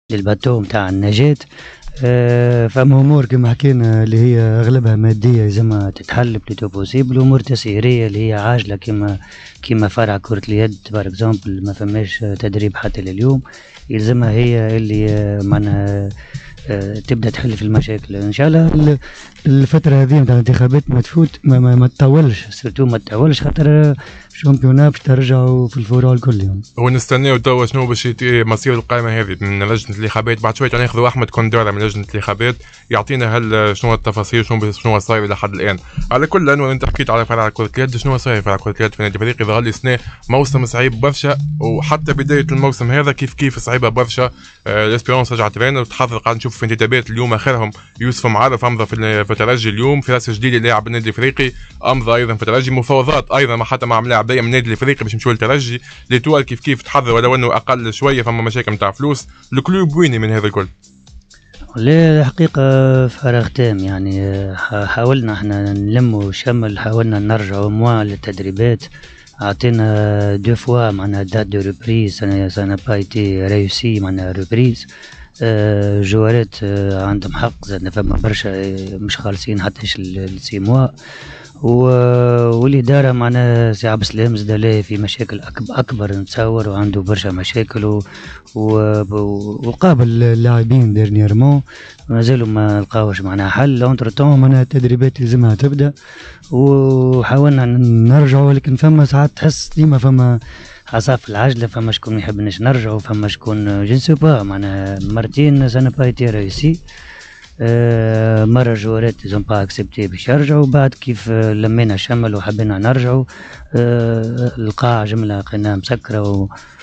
للباتو نتاع النجاة. فما امور كما حكينا اللي هي اغلبها ماديه لازمها تتحل بلوتو بوسيبل، امور تسييريه اللي هي عاجله كما فرع كره اليد بار اكزومبل ما فماش تدريب حتى لليوم، يلزمها هي اللي معناها تبدا تحل في المشاكل ان شاء الله. الفتره هذه نتاع الانتخابات ما تفوت ما تطولش، سيرتو ما تطولش خاطر الشامبيونات باش ترجعوا في الفروع الكل يعني. ونستناو توا شنو باش مصير القائمه هذه من لجنه الانتخابات. بعد شويه ناخذوا احمد كوندورة من لجنه الانتخابات يعطينا هل شنو التفاصيل، شنو صاير لحد الان. على كل انه انت حكيت على فرع كره اليد، شنو صاير فرع كره اليد في نادي فريق ظهر لي سنه موسم صعيب برشا، وحتى بدايه الموسم هذا كيف صعيبه برشا. الاسبيرونس رجعت ترينر وتحضر، قاعد نشوف في انتدابات اليوم اخرهم يوسف معرف امضى في الترجي اليوم، فراس جديد لاعب النادي الافريقي امضى ايضا في الترجي، مفاوضات ايضا حتى مع ملاعب من النادي الافريقي باش يمشوا للترجي. ليتوال كيف تحضر ولو انه اقل شويه، فما مشاكل نتاع فلوس. الكلوب وين من هذا الكل؟ لا الحقيقة فراغ تام يعني. حاولنا احنا نلموا شمل، حاولنا نرجعوا موا للتدريبات، عطينا دو فوا معناها دات دو ريبريز، سانا با ايتي ريوسي معناها ريبريز. جوارات عندهم حق، زادنا فما برشا مش خالصين حتى السي موا. والإدارة معناها سي عبد السلام زاد في مشاكل أكبر نتصور، وعنده برشا مشاكل وقابل اللاعبين ديرنييرمون مازالوا ما لقاوش معناها حل. اونتر طون معناها التدريبات لازمها تبدا، وحاولنا نرجعوا ولكن فما ساعات تحس ديما فما عصاف العجله، فما شكون ما يحبناش نرجعوا، فما شكون جنسو با معناها مرتين سانا با ايتي ريوسي. مرة جوارات زون با اكسبتي باش يرجعوا، بعد كيف لمينا شمل وحبينا نرجعوا القاعة جملة لقيناها مسكرة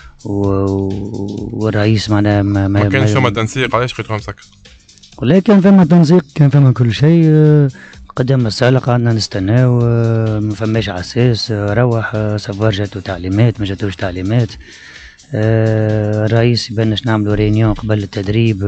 والرئيس معناها ما كانش فما تنسيق. علاش لقيتوها مسكرة؟ ولا كان فما تنسيق، كان فما كل شيء. قدام السالة قعدنا نستناو، ما فماش عساس روح سافوار جاتو تعليمات ما جاتوش تعليمات. الرئيس يبانش نعملوا رينيون قبل التدريب،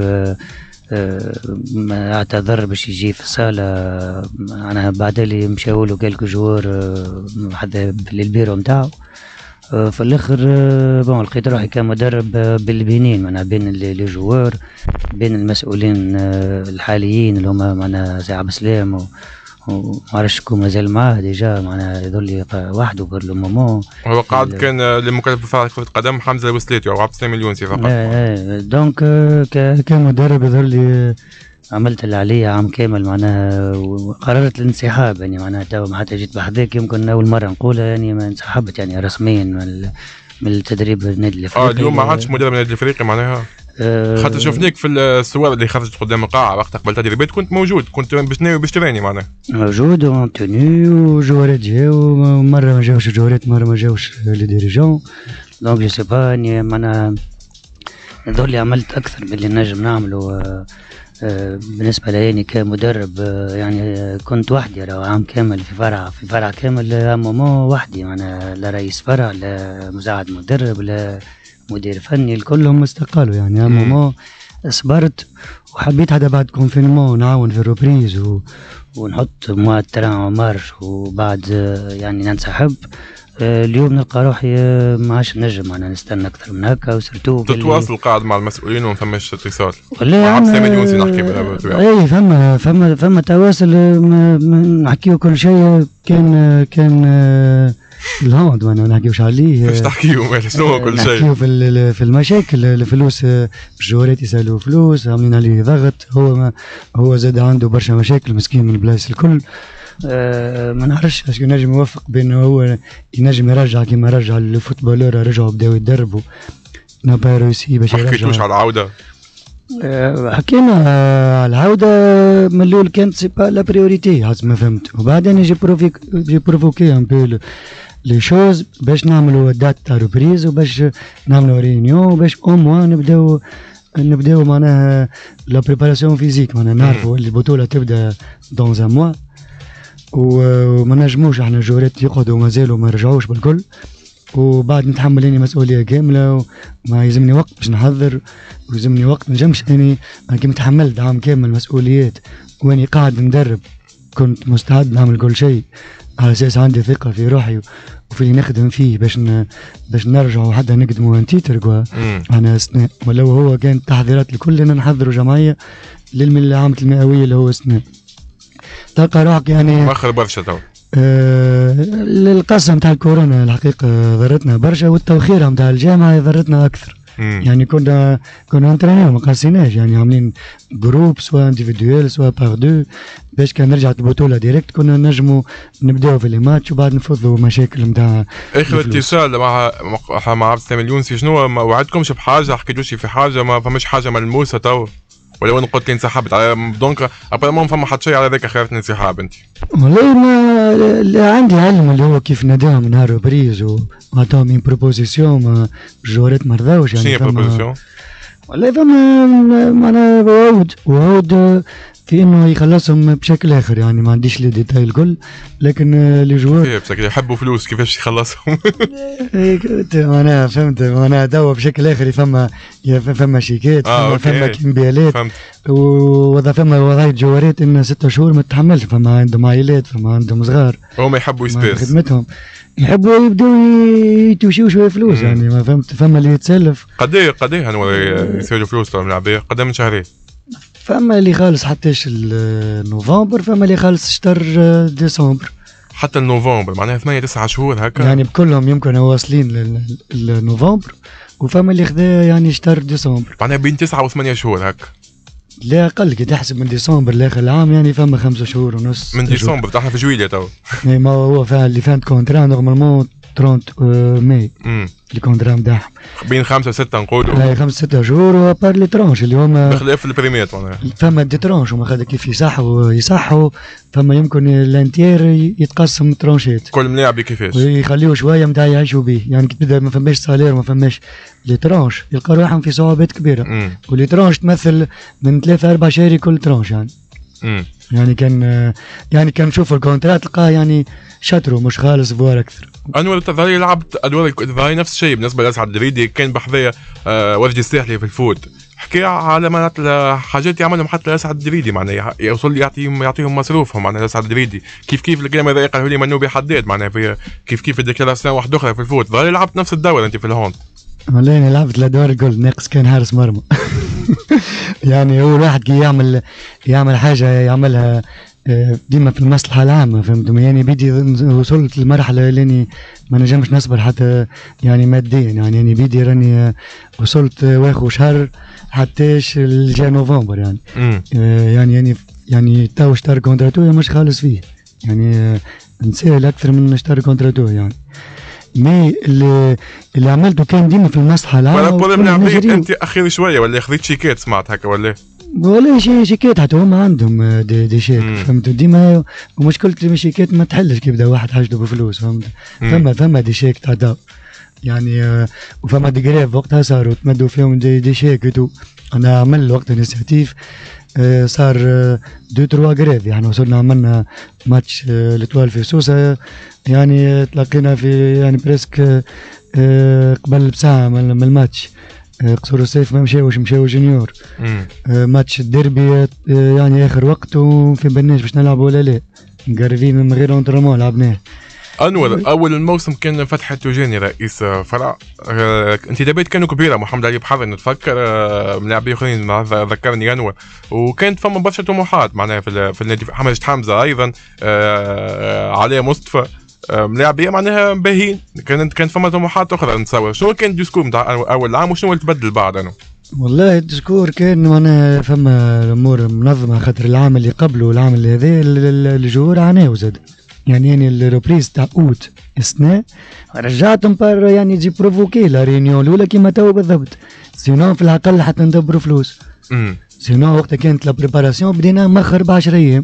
اعتذر باش يجي في الصالة. أنا بعد اللي مشاولو كالكو جوار حتى للبيرو متاعو. في الاخر بون لقيت روحي كمدرب بالبنين معناها بين لي جوار، بين المسؤولين الحاليين اللي هما معناها سي عبد السلام ومعرفش شكون مازال معاه ديجا معناها يظل وحده بور لو مومون. هو قاعد كان اللي مكلف بفرع كرة القدم حمزة الوسلاتي او عبد السلام اليونسي فقط. دونك كمدرب يظل لي عملت اللي عليا عام كامل معناها، وقررت الانسحاب يعني معناها. تو حتى جيت بحذاك يمكن اول مره نقولها يعني، ما انسحبت يعني رسميا من التدريب النادي الافريقي. اليوم ما عادش مدرب النادي الافريقي معناها. حتى شفناك في الصور اللي خرجت قدام القاعه وقت قبل التدريبات، كنت موجود، كنت باش تراني معناها موجود وانتوني وجوارات جاو، مره ما جاوش الجوارات مره ما جاوش لي ديريجون. دونك جو سي با يعني معناها نظل لي عملت اكثر من اللي نجم نعمله. بالنسبة لي يعني كمدرب يعني كنت وحدي راهو عام كامل في فرع كامل مومو وحدي، معنا لا رئيس فرع لا مساعد مدرب لا مدير فني، الكلهم استقالوا يعني. مومو صبرت وحبيت حتى بعد كونفينمون نعاون في الروبريز ونحط مواد تران ومارش، وبعد يعني ننسحب. اليوم نلقى روحي ما عادش نجم انا نستنى اكثر من هكا، وسرتو تتواصل قاعد مع المسؤولين وما فماش اتصال ولا عبد السلام اليونسي نحكي بالطبيعه؟ اي فما تواصل، نحكيو كل شيء. كان الهوند وانا نحكيوش عليه. باش تحكيو شنو هو كل شيء؟ نحكيو في المشاكل، الفلوس الجوارات يسالوا فلوس، عاملين عليه ضغط. هو زاد عنده برشا مشاكل مسكين من البلايص الكل. ما نعرفش اش ينجم يوفق بينه هو ينجم يرجع كيما رجع الفوتبولور رجعوا بداو يدربوا نابا روسي باش يرجع. ما حكيتوش على العوده؟ حكينا على العوده من الاول، كانت سي با لا بريوريتي حسب ما فهمت، وبعدين جي بروفوكي ان بو لي شوز باش نعملوا دات تاع روبريز وباش نعملوا ريونيون وباش او موا نبداو معناها لا بريباراسيون فيزيك، معناها نعرفوا اللي البطوله تبدا دون ان موا، وما نجموش احنا جورات يقعدوا مازالوا ما رجعوش بالكل. وبعد نتحمل اني مسؤوليه كامله وما يلزمني وقت باش نحضر، ويلزمني وقت ما نجمش اني كي متحملت عام كامل مسؤوليات واني قاعد ندرب كنت مستعد نعمل كل شيء على اساس عندي ثقه في روحي وفي اللي نخدم فيه باش نرجعوا حتى نقدموا انتيتر كوا. انا سنة ولو هو كانت تحضيرات الكل ان نحضروا جمعيه للعامة المئويه اللي هو سنة. تلقى روحك يعني مؤخر برشا تو. القصه نتاع الكورونا الحقيقه ضرتنا برشا، والتوخيره نتاع الجامعه ضرتنا اكثر. يعني كنا انترينير ما قاسيناش، يعني عاملين جروب سواء انديفيدويل سواء باغ دو باش كان رجعت البطوله ديريكت كنا نجموا نبداو في لي ماتش وبعد نفضوا مشاكل نتاع اخر اتصال مع عبد السلام اليونسي شنو ما وعدكمش بحاجه؟ حكيتوش في حاجه؟ ما فماش حاجه ملموسه تو ولا انا قلت لي انسحبت على دونك ابريمون فما حتى شيء على ذاك خيرت انسحاب انت؟ والله ما عندي علم اللي هو كيف ناداهم نهار بريز وعطاهم من بروبوزيسيون الجوارات ما رضاوش. يعني شنو بروبوزيسيون؟ والله فما معناها وعود في انه يخلصهم بشكل اخر، يعني ما عنديش لي ديتاي الكل، لكن لي جوار كيف يحبوا فلوس كيفاش يخلصهم؟ انا فهمت انا دوا بشكل اخر فما شيكات فما كمبيالات فما وظائف جوارات ان 6 شهور ما تتحملش، فما عندهم عائلات فما عندهم صغار هما يحبوا سبيس خدمتهم يحبوا يبداو يتوشيو شويه فلوس. يعني ما فهمت فما اللي يتسلف قديه يسوي فلوس من العبيه قدام من شهرين. فما اللي خالص حتى نوفمبر، فما اللي خالص شهر ديسمبر حتى نوفمبر، معناها 8-9 شهور هكا يعني بكلهم يمكن واصلين لنوفمبر، وفما اللي خذا يعني شهر ديسمبر معناها بين 9 و8 شهور هكا. لا اقل كي تحسب من ديسمبر لاخر العام يعني فما 5 شهور ونص من ديسمبر تاعنا في جويلية تو. ما هو فعلا اللي فانت كونترا نورمالمون 30 ماي الكونترا نتاعهم بين 5-6 نقولوا. لا 5-6 شهور وبار لي ترونش اللي هما بخلاف البريميات معناها فما دي ترونش هما خاطر كيف يصحوا فما يمكن الانتير يتقسم ترونشات كل ملاعب كيفاش ويخليوه شويه نتاع يعيشوا به. يعني كي تبدا ما فماش سالير ما فماش لي ترونش يلقى روحهم في صعوبات كبيره. واللي ترونش تمثل من 3-4 شهري كل ترونش يعني كان نشوف الكونترات تلقاه يعني شطروا مش خالص فوار اكثر. انور التظاهري لعبت ادوار التظاهري نفس الشيء بالنسبه لاسعد الدريدي كان بحذايا وفد الساحلي في الفوت. حكي على معناتها حاجات يعملهم حتى لاسعد الدريدي معناها يوصل يعطيهم مصروفهم معناها لاسعد الدريدي كيف الكلام هذا قاله لي منوبي حداد معناها كيف الديكلاراسيون واحده اخرى في الفوت. ظهري لعبت نفس الدور انت في الهوند. والله انا لعبت الادوار الكل ناقص كان حارس مرمى. يعني هو الواحد كي يعمل حاجه يعملها ديما في المصلحه العامه فهمتم. يعني بدي وصلت لمرحله لاني ما نجمش نصبر حتى يعني ماديا يعني بدي راني وصلت واخو شهر حتىش لجا نوفمبر يعني تو شهر كونتراتو مش خالص فيه يعني نسال اكثر من شهر كونتراتو يعني مي اللي عملته كان ديما في المصلحه العامه. انت اخير شويه ولا خذيت شيكات سمعت هكا ولا شيكات حتى هما عندهم دي شيك فهمت ديما. ومشكلة الشيكات ما تحلش كي يبدا واحد حاجته بفلوس فهمت. فما دي شيك تاع يعني وفما دي جريف وقتها صاروا تمدوا فيهم دي شيك انا عمل وقت انيسياتيف صار 2-3 جريف يعني وصلنا عملنا ماتش لتوال في سوسة يعني تلاقينا في يعني بريسك قبل بساعة من الماتش. قصور السيف ما مشاوش جونيور ماتش الديربي يعني اخر وقت وفي بناش باش نلعبوا ولا لا مقربين من غير انترمون لعبناه. انور اول الموسم كان فتحي التوجاني رئيس فرع انتدابات كانوا كبيره محمد علي بحر نتفكر ملاعبين اخرين ذكرني انور وكانت فما برشا طموحات معناها في النادي حمد حمزه ايضا علي مصطفى ملاعبيه معناها باهين كان فما طموحات اخرى نتصور. شنو كان الديسكور نتاع اول عام وشنو اللي تبدل بعد انا؟ والله الديسكور كان معناها فما الامور منظمه خاطر العام اللي قبله والعام اللي هذا الجمهور عاناو زاد يعني الروبريز تاع اوت السنه رجعتهم بار يعني تجي بروفوكي لا ريونيون الاولى كيما تو بالضبط سينو في العقل حتى ندبروا فلوس سينو وقتها كانت لا بريباراسيون بدينا مخر ب10 ايام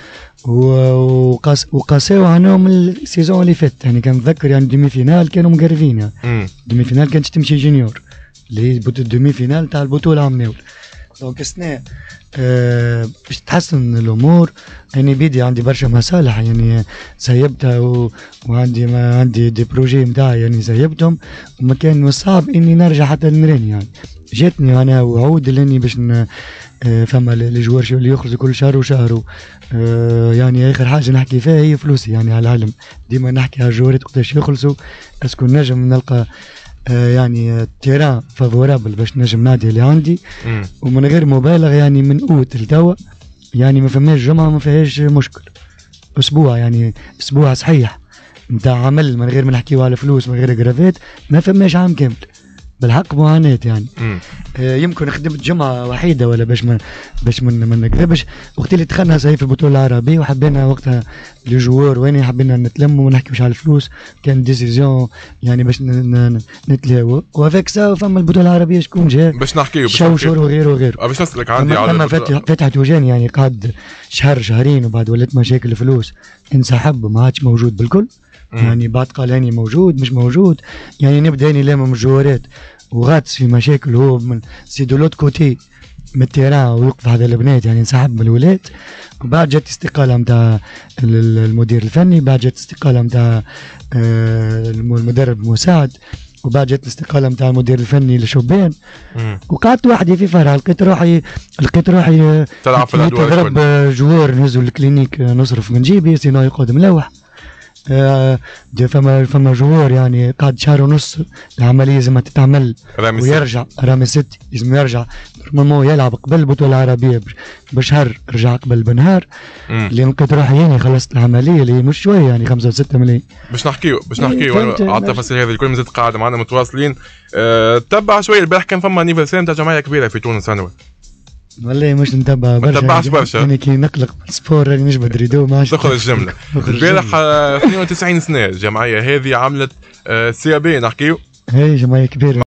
وقاساو عنهم السيزون اللي فات يعني كان نتذكر يعني دومي فينال كانوا مقربين يعني دومي فينال كانت تمشي جونيور اللي الدومي فينال تاع البطوله عمناول دونك السنه باش تحسن الامور. يعني بيدي عندي برشا مصالح يعني سيبتها وعندي ما عندي دي بروجي نتاعي يعني سيبتهم، وما كان من الصعب اني نرجع حتى لنراني. يعني جاتني انا وعود اللي باش فما لي جوار اللي يخلصوا كل شهر وشهر. يعني اخر حاجه نحكي فيها هي فلوسي. يعني على العلم ديما نحكي على الجوارات وقتاش يخلصوا، اسكو نجم نلقى يعني تيران فافورابل باش نجم نادي اللي عندي ومن غير مبالغ. يعني من اوت لتوا يعني ما فماش جمعه ما فيهاش مشكل، اسبوع يعني اسبوع صحيح نتاع عمل من غير ما نحكيو على فلوس من غير جرافات ما فماش عام كامل بالحق معاناة. يعني يمكن خدمت جمعة وحيدة ولا باش ما نكذبش وقت اللي دخلنا صحيح في البطولة العربية وحبينا وقتها لي جوار وين حبينا نتلموا وما نحكيوش على الفلوس، كان ديسيزيون يعني باش نتلاوى وافيك سا. فما البطولة العربية شكون جا باش نحكيو شور وغيره باش نسألك عندي على فتحت وجاني يعني قعد شهر شهرين وبعد ولات مشاكل الفلوس انسحب ما عادش موجود بالكل. يعني بعد قال هاني موجود مش موجود، يعني نبدا هاني لامم الجوارات وغاتس في مشاكل هو من سي دو لوت كوتي من التيران ويوقف هذا البنات يعني انسحب من الولاد. وبعد جات استقاله نتاع المدير الفني، بعد جات استقاله نتاع المدرب المساعد، وبعد جات الاستقاله نتاع المدير الفني لشوبان. وقعدت وحدي في فرع لقيت روحي تلعب في الادوار تضرب جوار نهزوا الكلينيك نصرف من جيبي سينو يقعد ملوح. فما جوار يعني قعد شهر ونص العمليه لازم تتعمل ويرجع. رامي ستي لازم يرجع نورمالمون يلعب قبل البطوله العربيه بشهر، رجع قبل بنهار. اللي لقيت روحي يعني خلصت العمليه اللي مش شويه يعني 5-6 ملايين. باش نحكيو على التفاصيل هذه الكل. مازلت قاعده معنا متواصلين. تبع شويه البارح كان فما انيفرسير نتاع جمعيه كبيره في تونس انور. والله مش نتبع برشا. ما تتبعش برشا يعني كي نقلق بالسبور راني نجبد ريدو ما عادش تخرج الجمله. البارح 92 سنه الجمعيه هذه عملت سي بي نحكيو. هي جمعيه كبيره.